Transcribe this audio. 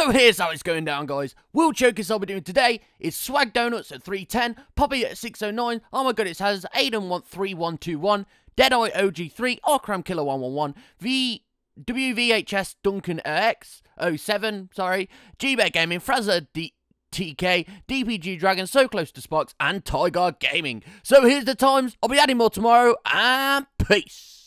So here's how it's going down, guys. World Chokers I'll be doing today is Swag Donuts at 310, Poppy at 609, Oh My God It's Has, Aiden 3121, Deadeye OG3, Arkram Killer 111, WVHS Duncan X 07, sorry, G-Bet Gaming, Frazza TK, DPG Dragon, So Close to Sparks, and Tiger Gaming. So here's the times. I'll be adding more tomorrow, and peace.